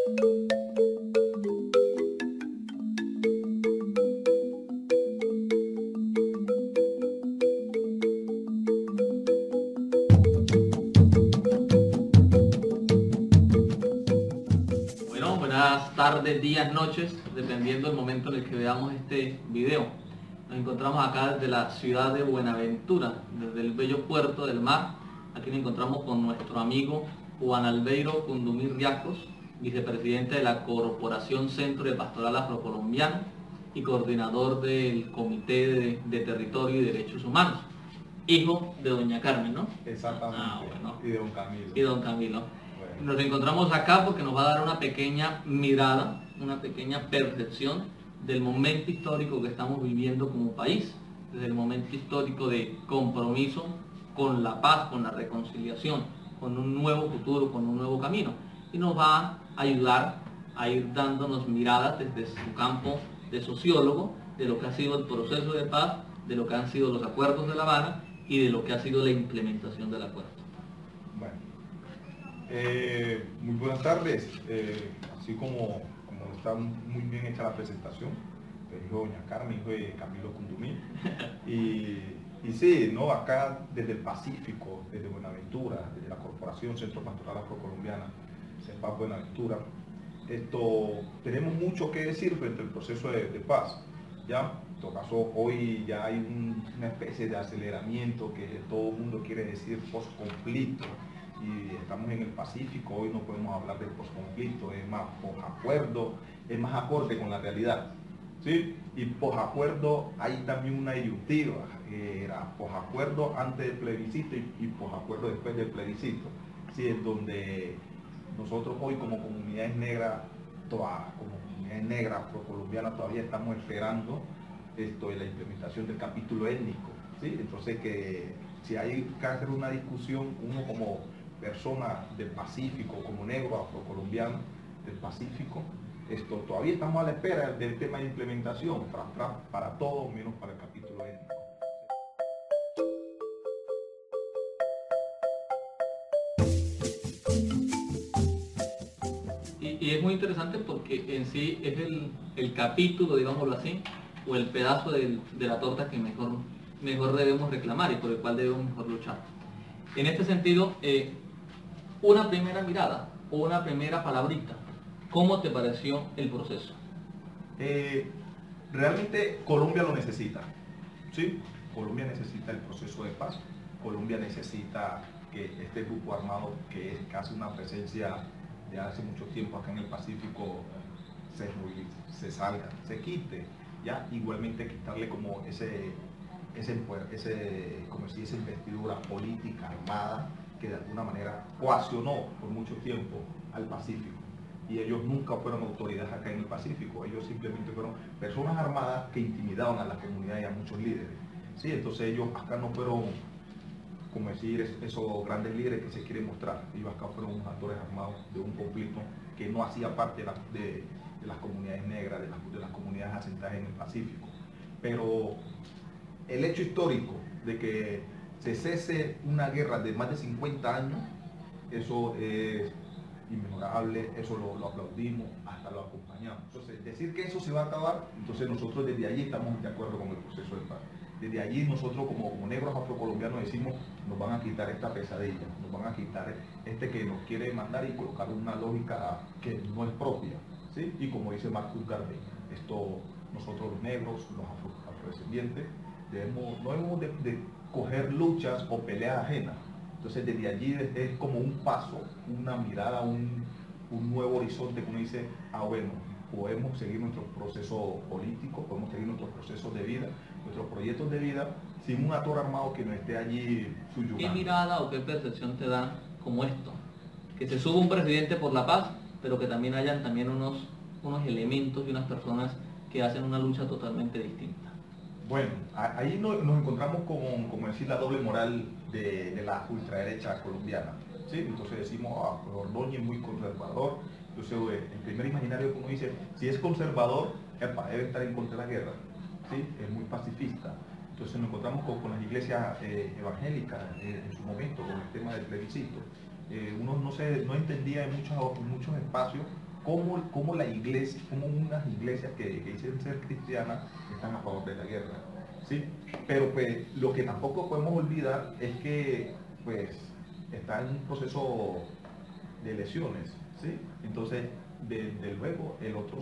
Bueno, buenas tardes, días, noches, dependiendo del momento en el que veamos este video. Nos encontramos acá desde la ciudad de Buenaventura, desde el bello puerto del mar. Aquí nos encontramos con nuestro amigo Juan Albeiro Cundumí Riascos, vicepresidente de la Corporación Centro de Pastoral Afrocolombiano y coordinador del Comité de Territorio y Derechos Humanos. Hijo de doña Carmen, ¿no? Exactamente. Bueno. Y de don Camilo. Y don Camilo. Bueno. Nos encontramos acá porque nos va a dar una pequeña mirada, una pequeña percepción del momento histórico que estamos viviendo como país, desde el momento histórico de compromiso con la paz, con la reconciliación, con un nuevo futuro, con un nuevo camino. Y nos va a ayudar a ir dándonos miradas desde su campo de sociólogo, de lo que ha sido el proceso de paz, de lo que han sido los acuerdos de La Habana y de lo que ha sido la implementación del acuerdo. Bueno. Muy buenas tardes. Así como está muy bien hecha la presentación, hijo de doña Carmen, hijo de Camilo Cundumí. Y sí, ¿no? Acá desde el Pacífico, desde Buenaventura, desde la Corporación Centro Pastoral Afrocolombiana, CEPAC Buenaventura, tenemos mucho que decir frente al proceso de paz. ¿Ya? En todo caso, hoy ya hay una especie de aceleramiento que todo el mundo quiere decir post-conflicto, y estamos en el Pacífico, hoy no podemos hablar de post-conflicto, es más post-acuerdo, es más acorde con la realidad, ¿sí? Y post-acuerdo hay también una disyuntiva, era post-acuerdo antes del plebiscito y post-acuerdo después del plebiscito, ¿sí? Es donde nosotros hoy como comunidades negras, afrocolombianas, todavía estamos esperando la implementación del capítulo étnico, ¿sí? Entonces, que si hay que hacer una discusión, uno como persona del Pacífico, como negro afrocolombiano del Pacífico, todavía estamos a la espera del tema de implementación para todo menos para el capítulo étnico. Y es muy interesante porque en sí es el capítulo, digámoslo así, o el pedazo de la torta que mejor debemos reclamar y por el cual debemos mejor luchar. En este sentido, una primera mirada o una primera palabrita, ¿cómo te pareció el proceso? Realmente Colombia lo necesita, ¿sí? Colombia necesita el proceso de paz, Colombia necesita que este grupo armado, que es casi una presencia de hace mucho tiempo acá en el Pacífico, se salga, se quite, ya igualmente quitarle como esa investidura política armada que de alguna manera coaccionó por mucho tiempo al Pacífico, y ellos nunca fueron autoridades acá en el Pacífico, ellos simplemente fueron personas armadas que intimidaban a la comunidad y a muchos líderes, ¿sí? Entonces ellos acá no fueron, como decir, esos grandes líderes que se quieren mostrar, ellos acá fueron unos actores armados de un conflicto que no hacía parte de las comunidades negras, de las comunidades asentadas en el Pacífico. Pero el hecho histórico de que se cese una guerra de más de 50 años, eso es inmejorable, eso lo aplaudimos, hasta lo acompañamos. Entonces, decir que eso se va a acabar, entonces nosotros desde allí estamos de acuerdo con el proceso de paz. Desde allí nosotros como negros afrocolombianos decimos, nos van a quitar esta pesadilla, nos van a quitar que nos quiere mandar y colocar una lógica que no es propia, ¿sí? Y como dice Marcus Garvey, nosotros los negros, los afrodescendientes, no debemos de coger luchas o peleas ajenas. Entonces desde allí es como un paso, una mirada, un nuevo horizonte que uno dice, bueno, podemos seguir nuestro proceso político, podemos seguir nuestros procesos de vida, nuestros proyectos de vida, sin un actor armado que nos esté allí subyugando. ¿Qué mirada o qué percepción te da como esto? Que se suba un presidente por la paz, pero que también hayan unos elementos y unas personas que hacen una lucha totalmente distinta. Bueno, ahí nos encontramos con, como decir, la doble moral de la ultraderecha colombiana, ¿sí? Entonces decimos, pues Ordóñez es muy conservador, entonces el primer imaginario que uno dice, si es conservador, debe estar en contra de la guerra, ¿sí? Es muy pacifista. Entonces nos encontramos con las iglesias evangélicas en su momento, con el tema del plebiscito. Uno no entendía en muchos espacios cómo la iglesia, cómo unas iglesias que dicen ser cristianas están a favor de la guerra, ¿sí? Pero pues lo que tampoco podemos olvidar es que pues está en un proceso de elecciones, ¿sí? Entonces, de luego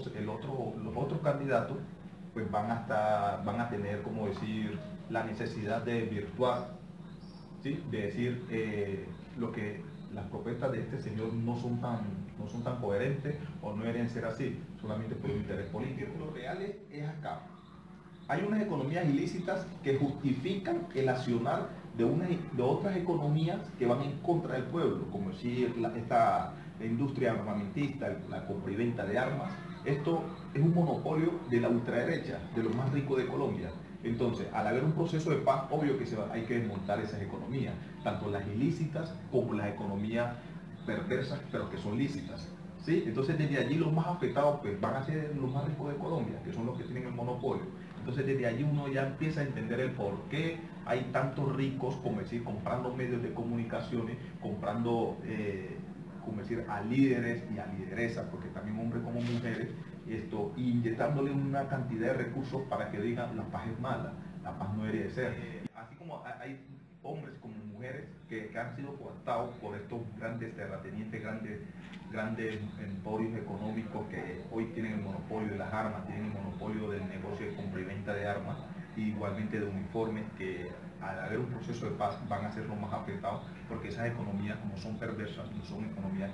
los otros candidatos pues van a tener, como decir, la necesidad de virtuar, ¿sí? De decir lo que las propuestas de este señor no son tan coherentes o no deben ser así, solamente por un interés político. Lo real es acá. Hay unas economías ilícitas que justifican el accionar de otras economías que van en contra del pueblo, como decir la industria armamentista, la compra y venta de armas. Esto es un monopolio de la ultraderecha, de los más ricos de Colombia. Entonces, al haber un proceso de paz, obvio que hay que desmontar esas economías, tanto las ilícitas como las economías perversas, pero que son lícitas, ¿sí? Entonces, desde allí los más afectados pues, van a ser los más ricos de Colombia, que son los que tienen el monopolio. Entonces, desde allí uno ya empieza a entender el por qué hay tantos ricos, como decir, comprando medios de comunicaciones, comprando, como decir, a líderes y a lideresas, porque también hombres como mujeres, inyectándole una cantidad de recursos para que digan la paz es mala, la paz no debería de ser. Así como hay hombres como mujeres que han sido cooptados por estos grandes terratenientes, grandes emporios económicos que hoy tienen el monopolio de las armas, tienen el monopolio del negocio de compra y venta de armas, y igualmente de uniformes, que al haber un proceso de paz van a ser los más afectados, porque esas economías, como son perversas, no son economías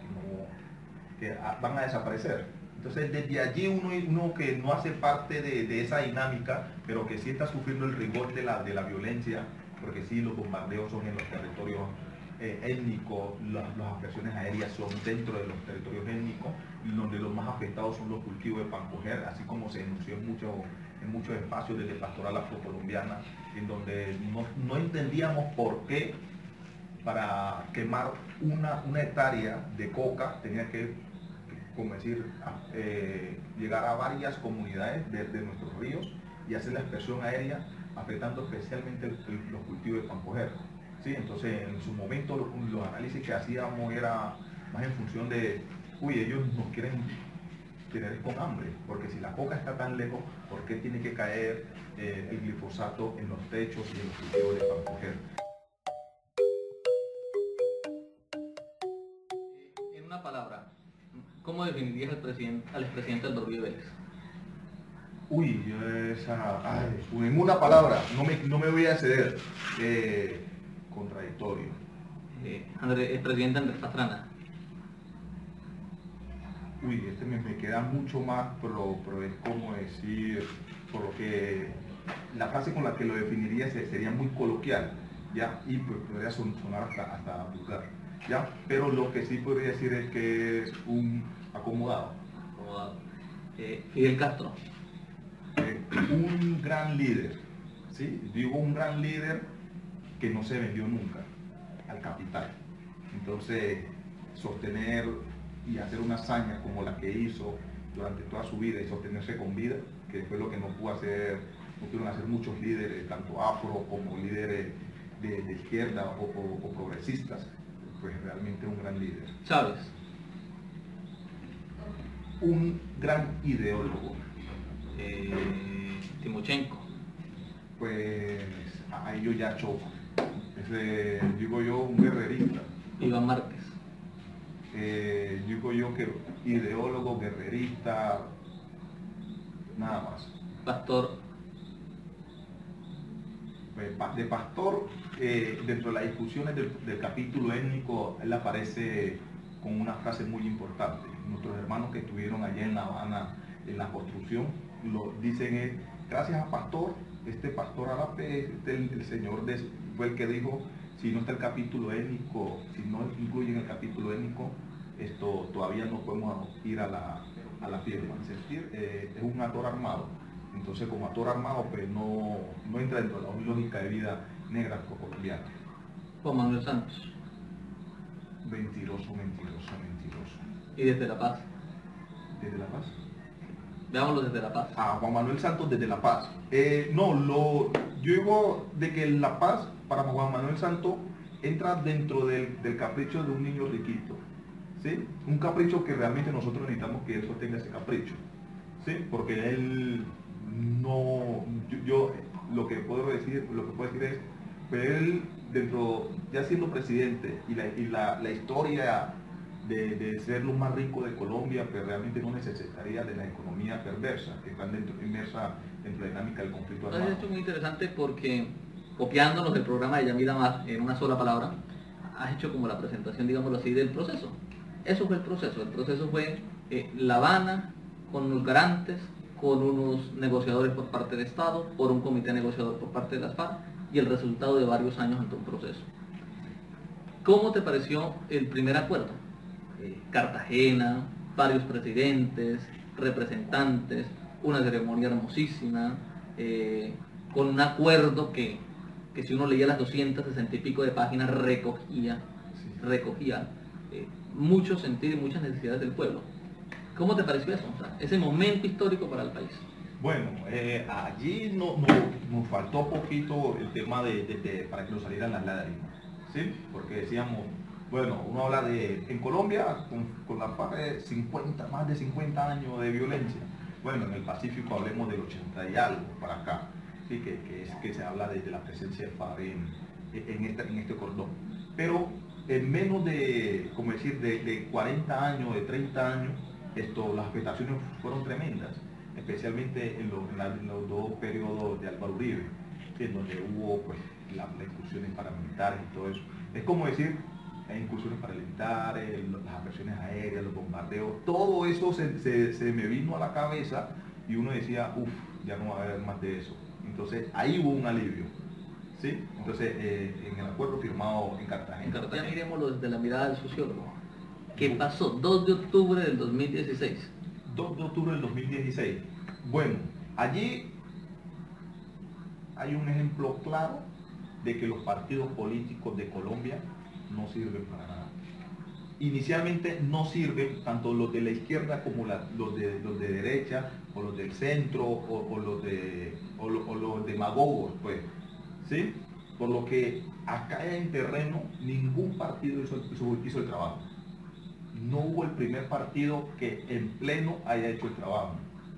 que van a desaparecer. Entonces, desde allí uno que no hace parte de esa dinámica, pero que sí está sufriendo el rigor de la violencia, porque sí, los bombardeos son en los territorios étnicos, las agresiones aéreas son dentro de los territorios étnicos, y donde los más afectados son los cultivos de pancoger, así como se denunció en muchos espacios desde Pastoral Afrocolombiana, en donde no entendíamos por qué para quemar una hectárea de coca tenía que, como decir, llegar a varias comunidades de nuestros ríos y hacer la expresión aérea, afectando especialmente los cultivos de pancoger, ¿sí? Entonces, en su momento los análisis que hacíamos era más en función de, ellos nos quieren tener con hambre, porque si la coca está tan lejos, ¿por qué tiene que caer el glifosato en los techos y en los cultivos de pancoger? En una palabra, ¿cómo definirías al expresidente Álvaro Uribe Vélez? En una palabra, no me voy a ceder. Contradictorio. El presidente Andrés Pastrana. Este me queda mucho más, pero es como decir, por lo que la frase con la que lo definiría sería muy coloquial, ¿ya? Y pues podría sonar hasta vulgar, ¿ya? Pero lo que sí podría decir es que es un acomodado. Fidel Castro. Un gran líder, ¿sí? Digo un gran líder que no se vendió nunca al capital. Entonces, sostener y hacer una hazaña como la que hizo durante toda su vida y sostenerse con vida, que fue lo que no pudieron hacer muchos líderes, tanto afro como líderes de izquierda o progresistas, pues realmente un gran líder. Chávez. Un gran ideólogo. Timochenko. Pues ahí yo ya choco. Digo yo, un guerrerista. Iván Márquez. Digo yo que ideólogo, guerrerista, nada más. Pastor. De Pastor, dentro de las discusiones del capítulo étnico, él aparece con una frase muy importante. Nuestros hermanos que estuvieron allá en La Habana en la construcción, lo dicen gracias a Pastor, este Pastor Arape, el señor fue el que dijo, si no está el capítulo étnico, si no incluyen el capítulo étnico, todavía no podemos ir a la firma. Es decir, es un actor armado. Entonces, como actor armado, pues no entra dentro de la lógica de vida negra colombiana. Juan Manuel Santos. Mentiroso. ¿Y desde La Paz? ¿Desde La Paz? Veámoslo desde La Paz. Juan Manuel Santos desde La Paz. Yo digo de que La Paz, para Juan Manuel Santos, entra dentro del capricho de un niño riquito, ¿sí? Un capricho que realmente nosotros necesitamos que él sostenga ese capricho, ¿sí? Porque él no, yo lo que puedo decir es, pues él dentro, ya siendo presidente y la historia de ser lo más rico de Colombia, pues realmente no necesitaría de la economía perversa que están inmersa en la dinámica del conflicto armado. Esto es muy interesante porque, copiándonos del programa de Yamil Amar en una sola palabra, has hecho como la presentación, digámoslo así, del proceso. Eso fue el proceso fue La Habana con unos garantes, con unos negociadores por parte del Estado, por un comité negociador por parte de las FARC y el resultado de varios años ante un proceso. ¿Cómo te pareció el primer acuerdo? Cartagena, varios presidentes, representantes, una ceremonia hermosísima, con un acuerdo que si uno leía las 260 y pico de páginas recogía mucho sentido y muchas necesidades del pueblo. ¿Cómo te pareció eso? O sea, ese momento histórico para el país. Bueno, allí nos faltó poquito el tema para que nos salieran las lágrimas, ¿sí? Porque decíamos, bueno, uno habla en Colombia, con la FARC, más de 50 años de violencia. Bueno, en el Pacífico hablemos del 80 y algo para acá, ¿sí? que se habla de la presencia de FARC en este cordón. Pero en menos de, como decir, de 40 años, de 30 años, las afectaciones fueron tremendas, especialmente en los dos periodos de Álvaro Uribe, ¿sí? En donde hubo pues, las incursiones paramilitares y todo eso. Es como decir, incursiones paramilitares, las agresiones aéreas, los bombardeos, todo eso se me vino a la cabeza y uno decía, uff, ya no va a haber más de eso. Entonces ahí hubo un alivio, ¿sí? Entonces en el acuerdo firmado en Cartagena. Ya miremoslo desde la mirada del sociólogo. ¿Qué pasó? 2 de octubre del 2016. 2 de octubre del 2016. Bueno, allí hay un ejemplo claro de que los partidos políticos de Colombia no sirven para nada. Inicialmente no sirven tanto los de la izquierda como los de derecha, o los del centro, o los demagogos, pues, ¿sí? Por lo que acá en terreno ningún partido hizo el trabajo. No hubo el primer partido que en pleno haya hecho el trabajo.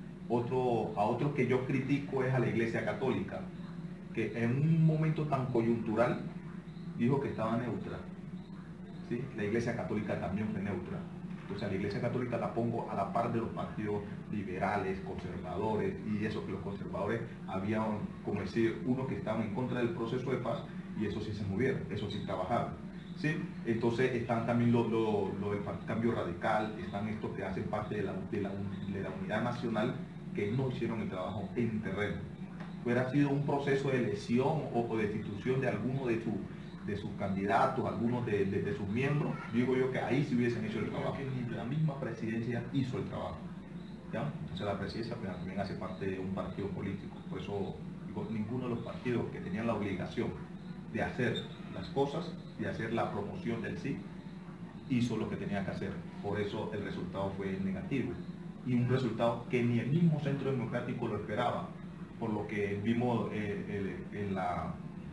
A otro que yo critico es a la Iglesia Católica, que en un momento tan coyuntural dijo que estaba neutra. ¿Sí? La Iglesia Católica también fue neutra. Entonces a la Iglesia Católica la pongo a la par de los partidos liberales, conservadores, y eso que los conservadores habían, como decir, unos que estaban en contra del proceso de paz, y eso sí se movieron, eso sí trabajaron. ¿Sí? Entonces están también lo del cambio radical, están estos que hacen parte de la unidad nacional, que no hicieron el trabajo en terreno. Hubiera sido un proceso de elección o de destitución de alguno de sus candidatos, algunos de sus miembros, digo yo que ahí sí hubiesen hecho el trabajo. La misma presidencia hizo el trabajo, ¿ya? Entonces la presidencia también hace parte de un partido político, por eso digo, ninguno de los partidos que tenían la obligación de hacer las cosas, de hacer la promoción del sí, hizo lo que tenía que hacer. Por eso el resultado fue negativo, y un resultado que ni el mismo Centro Democrático lo esperaba, por lo que vimos en la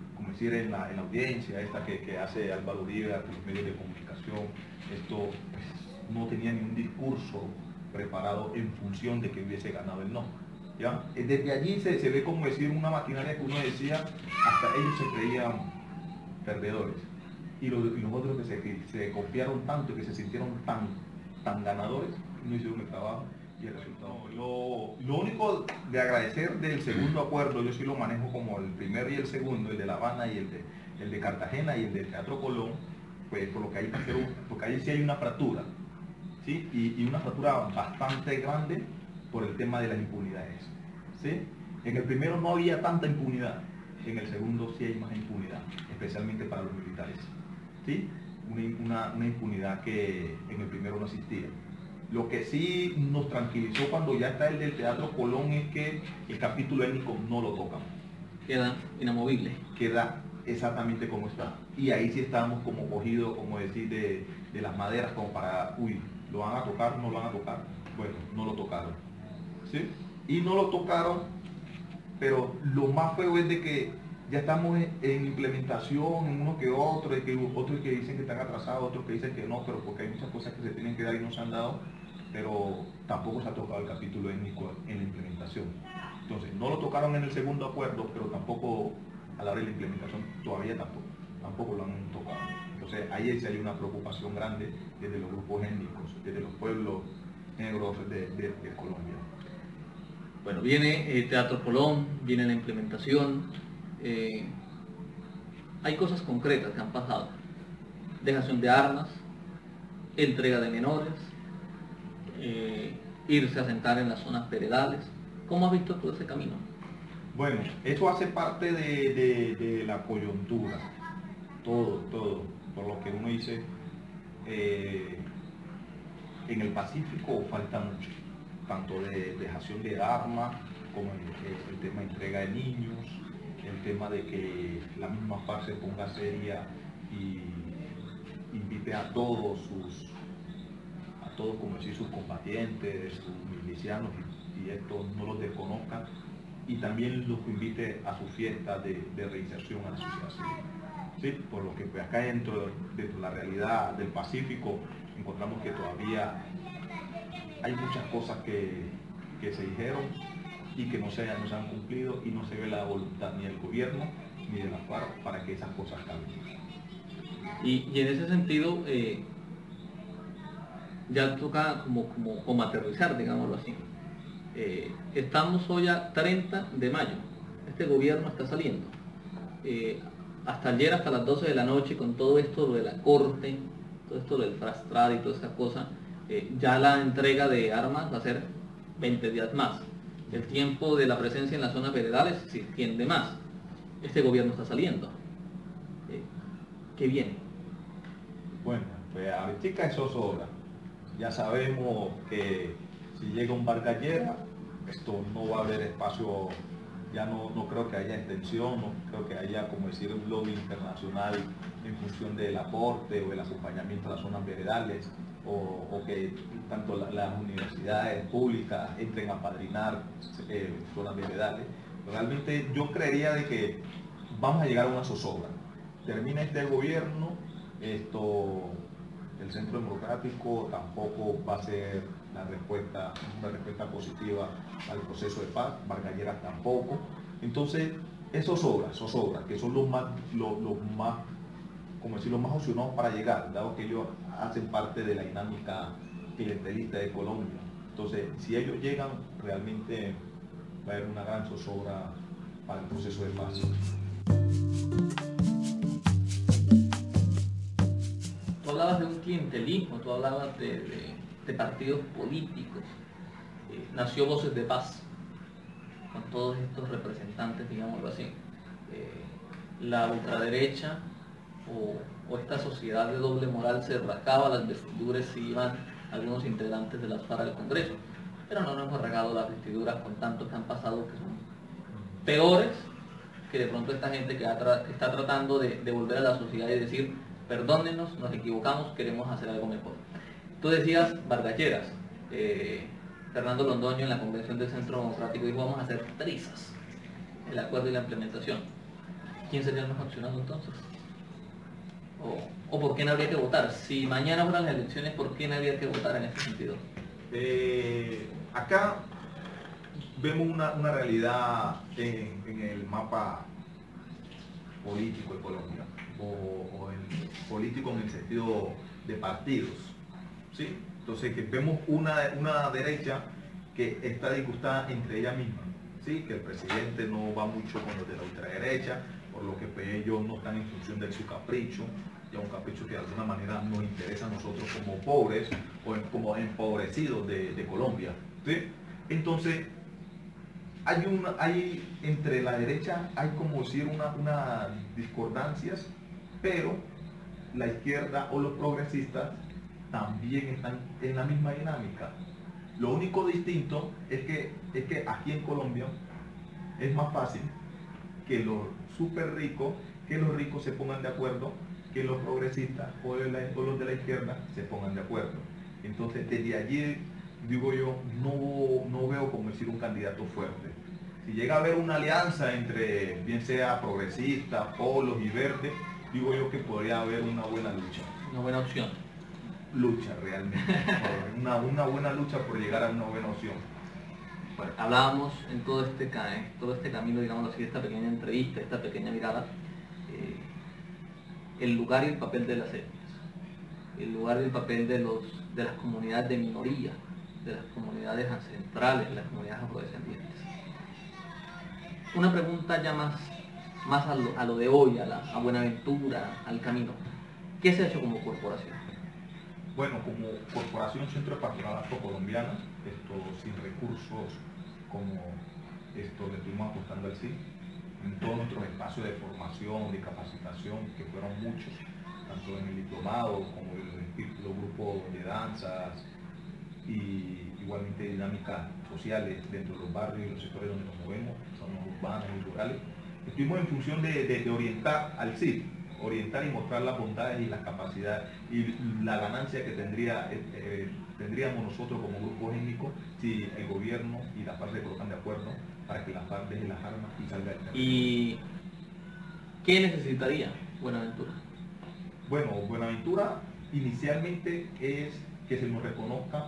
audiencia esta que hace Álvaro Uribe a los medios de comunicación. Esto pues, no tenía ni un discurso preparado en función de que hubiese ganado el no, ¿ya? Desde allí se ve como decir una maquinaria que uno decía, hasta ellos se creían perdedores, y los otros que se confiaron tanto, que se sintieron tan ganadores, no hicieron el trabajo y el resultado. Lo único de agradecer del segundo acuerdo, yo sí lo manejo como el primero y el segundo, el de La Habana y el de Cartagena y el del Teatro Colón, pues por lo que porque ahí sí hay una fractura, ¿sí? Y una fractura bastante grande por el tema de las impunidades, ¿sí? En el primero no había tanta impunidad, en el segundo sí hay más impunidad, especialmente para los militares, ¿sí? Una impunidad que en el primero no existía. Lo que sí nos tranquilizó cuando ya está el del Teatro Colón es que el capítulo étnico no lo tocan. Queda inamovible. Queda exactamente como está. Y ahí sí estábamos como cogidos, como decir, de las maderas, como para, uy, ¿lo van a tocar? ¿No lo van a tocar? Bueno, no lo tocaron, ¿sí? Y no lo tocaron, pero lo más feo es de que ya estamos en implementación, en uno que otro, otros que dicen que están atrasados, otros que dicen que no, pero porque hay muchas cosas que se tienen que dar y no se han dado, pero tampoco se ha tocado el capítulo étnico en la implementación. Entonces, no lo tocaron en el segundo acuerdo, pero tampoco a la hora de la implementación todavía tampoco lo han tocado. Entonces, ahí sí hay una preocupación grande desde los grupos étnicos, desde los pueblos negros de Colombia. Bueno, viene Teatro Colón, viene la implementación, hay cosas concretas que han pasado, dejación de armas, entrega de menores, irse a sentar en las zonas veredales. ¿Cómo has visto todo ese camino? Bueno, eso hace parte de la coyuntura, todo, por lo que uno dice, en el Pacífico falta mucho, tanto de dejación de armas, como el tema de entrega de niños, el tema de que la misma FARC se ponga seria y invite a todos como decir, sus combatientes, sus milicianos, y esto no los desconozcan, y también los invite a su fiesta de reinserción a la sociedad civil. ¿Sí? Por lo que pues, acá dentro de la realidad del Pacífico encontramos que todavía hay muchas cosas que se dijeron y que no se han cumplido, y no se ve la voluntad ni del gobierno ni de la FARC para que esas cosas cambien. Y en ese sentido, ya toca como aterrizar, digámoslo así. Estamos hoy a 30 de mayo, este gobierno está saliendo. Hasta ayer, hasta las 12 de la noche, con todo esto lo de la corte, todo esto del frastrar y toda esa cosa, ya la entrega de armas va a ser 20 días más. El tiempo de la presencia en las zonas veredales se extiende más. Este gobierno está saliendo. ¿Qué viene? Bueno, pues ahorita eso sobra. Ya sabemos que si llega un Vargallera, esto no va a haber espacio, ya no creo que haya extensión, no creo que haya, como decir, un lobby internacional en función del aporte o el acompañamiento a las zonas veredales, o que tanto las universidades públicas entren a padrinar zonas veredales. Realmente yo creería de que vamos a llegar a una zozobra. Termina este gobierno, el Centro Democrático tampoco va a ser una respuesta positiva al proceso de paz, Vargalleras tampoco. Entonces, esos zozobra, que son los más, como decir, los más opcionados para llegar, dado que ellos hacen parte de la dinámica clientelista de Colombia. Entonces, si ellos llegan, realmente va a haber una gran zozobra para el proceso de paz. Tú hablabas de un clientelismo, tú hablabas de partidos políticos. Nació Voces de Paz, con todos estos representantes, digámoslo así. La ultraderecha o esta sociedad de doble moral se rascaba las vestiduras si iban algunos integrantes de las FARC al Congreso. Pero no nos hemos rasgado las vestiduras con tantos que han pasado que son peores que de pronto esta gente que está tratando de volver a la sociedad y decir: perdónenos, nos equivocamos, queremos hacer algo mejor. Tú decías Vargalleras, Fernando Londoño en la convención del Centro Democrático dijo: vamos a hacer trizas el acuerdo y la implementación. ¿Quién sería el más opcionado entonces? ¿O por qué no habría que votar? Si mañana fueran las elecciones, ¿por qué no habría que votar en ese sentido? Acá vemos una realidad en el mapa político de Colombia, o el político en el sentido de partidos, ¿sí? Entonces, que vemos una derecha que está disgustada entre ella misma, ¿sí? Que el presidente no va mucho con los de la ultraderecha, por lo que pues, ellos no están en función de su capricho, ya un capricho que de alguna manera nos interesa a nosotros como pobres o como empobrecidos de Colombia, ¿sí? Entonces, hay entre la derecha hay como decir unas discordancias, pero la izquierda o los progresistas también están en la misma dinámica. Lo único distinto es que aquí en Colombia es más fácil que los súper ricos, que los ricos se pongan de acuerdo, que los progresistas o los de la izquierda se pongan de acuerdo. Entonces, desde allí, digo yo, no veo como decir un candidato fuerte. Si llega a haber una alianza entre, bien sea progresistas, polos y verdes, digo yo que podría haber una buena lucha. Una buena opción. Lucha realmente. una buena lucha por llegar a una buena opción. Bueno, hablábamos en todo este camino, digamos así, esta pequeña entrevista, esta pequeña mirada, el lugar y el papel de las etnias, el lugar y el papel de las comunidades de minoría, de las comunidades ancestrales, de las comunidades afrodescendientes. Una pregunta ya más a lo de hoy, a Buenaventura, al camino. ¿Qué se ha hecho como corporación? Bueno, como Corporación Centro de Pastoral Afrocolombiana, sin recursos como le estuvimos apostando al CID, en todos nuestros espacios de formación, de capacitación, que fueron muchos, tanto en el diplomado como en los grupos de danzas y igualmente dinámicas sociales dentro de los barrios y los sectores donde nos movemos, zonas urbanas y rurales. Estuvimos en función de orientar al CID, orientar y mostrar las bondades y las capacidades y la ganancia que tendríamos nosotros como grupo étnico si el gobierno y la FARC se colocan de acuerdo para que la FARC deje las armas y salga del territorio. ¿Y qué necesitaría Buenaventura? Bueno, Buenaventura inicialmente es que se nos reconozca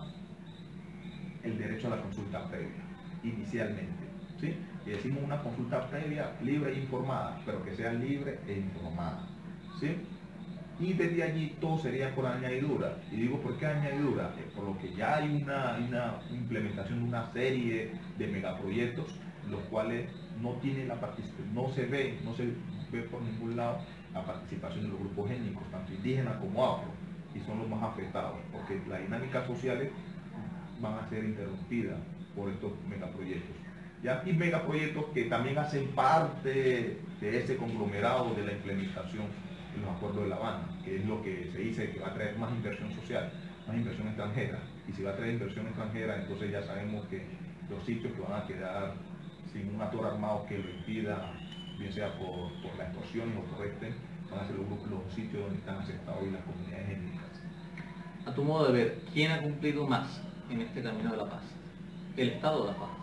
el derecho a la consulta previa, inicialmente, ¿sí? Y decimos una consulta previa libre e informada, pero que sea libre e informada, ¿sí? Y desde allí todo sería por añadidura. Y digo, ¿por qué añadidura? Por lo que ya hay una implementación de una serie de megaproyectos, los cuales no tiene la participación, no se ve por ningún lado la participación de los grupos étnicos, tanto indígenas como afro, y son los más afectados, porque las dinámicas sociales van a ser interrumpidas por estos megaproyectos. ¿Ya? Y megaproyectos que también hacen parte de ese conglomerado de la implementación de los acuerdos de La Habana, que es lo que se dice que va a traer más inversión social, más inversión extranjera. Y si va a traer inversión extranjera, entonces ya sabemos que los sitios que van a quedar sin un actor armado que lo impida, bien sea por la extorsión o por van a ser los sitios donde están aceptados hoy las comunidades étnicas. A tu modo de ver, ¿quién ha cumplido más en este camino de la paz? ¿El Estado o la FARC?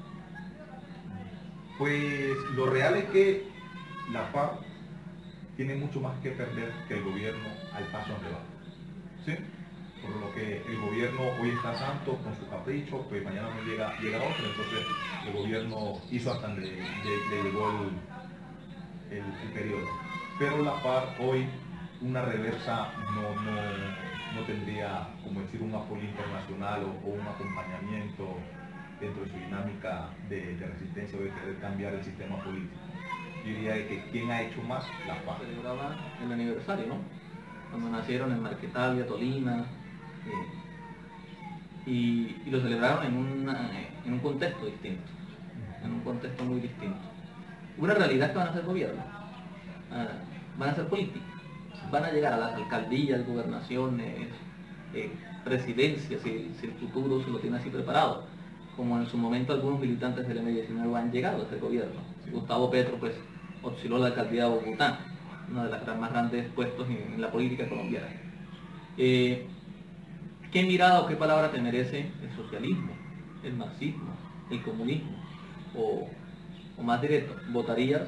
Pues lo real es que la FARC tiene mucho más que perder que el gobierno al paso donde va, ¿sí? Por lo que el gobierno hoy está santo con su capricho, pues mañana no llega otro, entonces el gobierno hizo hasta donde le llegó el periodo. Pero la FARC hoy una reversa no tendría, como decir, un apoyo internacional o un acompañamiento dentro de su dinámica de resistencia o de querer cambiar el sistema político. Yo diría que ¿quién ha hecho más? La FARC. Celebraba el aniversario, ¿no? Cuando nacieron en Marquetalia, Tolima, y lo celebraron en un contexto distinto, en un contexto muy distinto. Una realidad que van a ser gobierno, van a ser política, van a llegar a las alcaldías, gobernaciones, presidencias, si el futuro se lo tiene así preparado, como en su momento algunos militantes del M19 han llegado a ser gobierno. Gustavo Petro pues osciló la alcaldía de Bogotá, uno de los más grandes puestos en la política colombiana. ¿Qué mirada o qué palabra te merece el socialismo, el marxismo, el comunismo? O más directo, ¿votarías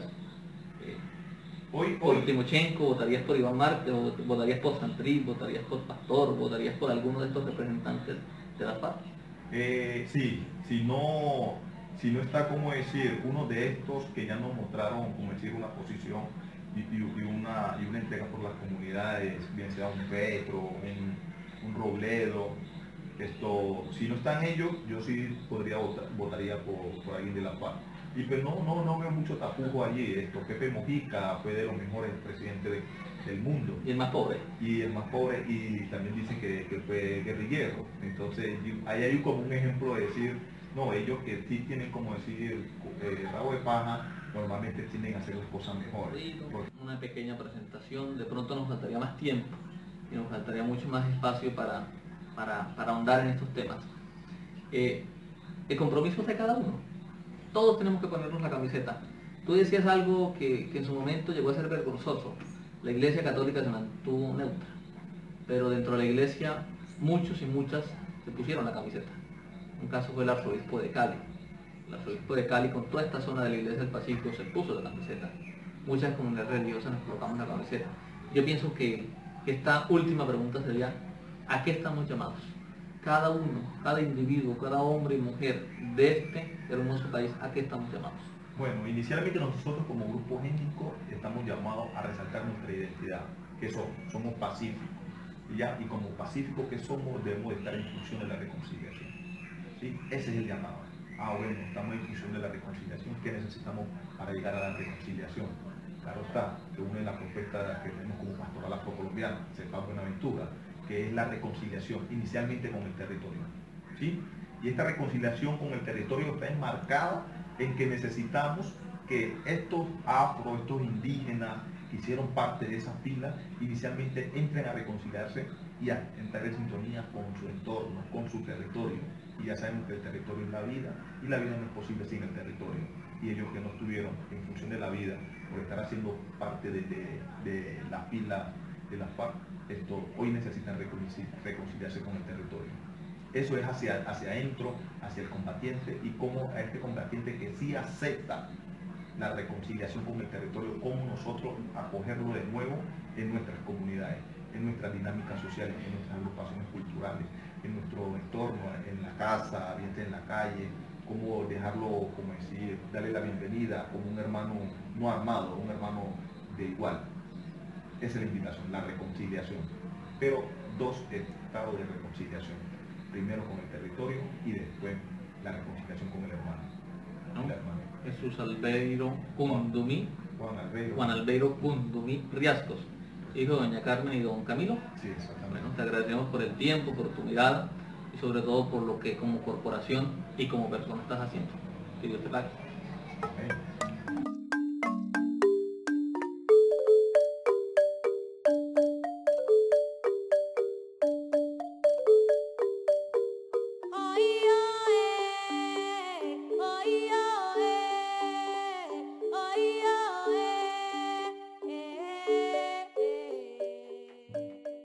por Timochenko, votarías por Iván Márquez, votarías por Santrich, votarías por Pastor, votarías por alguno de estos representantes de la FARC? Sí, si no está, como decir, uno de estos que ya nos mostraron, como decir, una posición y una entrega por las comunidades, bien sea un Petro, un Robledo, si no están ellos, yo sí votaría por alguien de la FARC. Y pues no veo mucho tapujo allí. Pepe Mojica fue de los mejores presidentes del mundo. Y el más pobre. Y el más pobre, y también dicen que fue guerrillero. Entonces ahí hay como un ejemplo de decir, no, ellos que sí tienen, como decir, rabo de paja, normalmente tienden a hacer las cosas mejores. Una pequeña presentación, de pronto nos faltaría más tiempo y nos faltaría mucho más espacio para ahondar en estos temas. El compromiso de cada uno. Todos tenemos que ponernos la camiseta. Tú decías algo que en su momento llegó a ser vergonzoso. La Iglesia Católica se mantuvo neutra, pero dentro de la Iglesia muchos y muchas se pusieron la camiseta. Un caso fue el arzobispo de Cali. el arzobispo de Cali, con toda esta zona de la Iglesia del Pacífico, se puso la camiseta. Muchas comunidades religiosas nos colocamos la camiseta. Yo pienso que esta última pregunta sería, ¿a qué estamos llamados? Cada uno, cada individuo, cada hombre y mujer de este hermoso país, ¿a qué estamos llamados? Bueno, inicialmente nosotros como grupo étnico estamos llamados a resaltar nuestra identidad, que somos pacíficos, ¿ya? Y como pacíficos que somos, debemos estar en función de la reconciliación, ¿sí? Ese es el llamado. Bueno, estamos en función de la reconciliación. ¿Qué necesitamos para llegar a la reconciliación? Claro está, que une la propuesta que tenemos como pastoral afrocolombiana, CEPAC Buenaventura, que es la reconciliación, inicialmente con el territorio, ¿sí? Y esta reconciliación con el territorio está enmarcada en que necesitamos que estos afro, estos indígenas que hicieron parte de esa fila, inicialmente entren a reconciliarse y a entrar en sintonía con su entorno, con su territorio. Y ya sabemos que el territorio es la vida, y la vida no es posible sin el territorio. Y ellos que no estuvieron en función de la vida, por estar haciendo parte de la fila de la FARC, hoy necesitan reconciliarse con el territorio. Eso es hacia adentro, hacia el combatiente, y como a este combatiente que sí acepta la reconciliación con el territorio, cómo nosotros acogerlo de nuevo en nuestras comunidades, en nuestras dinámicas sociales, en nuestras agrupaciones culturales, en nuestro entorno, en la casa, bien sea en la calle, cómo dejarlo, como decir, darle la bienvenida como un hermano no armado, un hermano de igual. Esa es la invitación, la reconciliación. Pero dos estados de reconciliación. Primero con el territorio y después la reconciliación con el hermano. ¿No? El hermano. Jesús Albeiro Cundumí, Juan Albeiro Cundumí Riascos, hijo de doña Carmen y don Camilo. Sí, exactamente. Bueno, te agradecemos por el tiempo, por tu mirada y sobre todo por lo que como corporación y como persona estás haciendo. Que Dios te pague. Amén. Hoy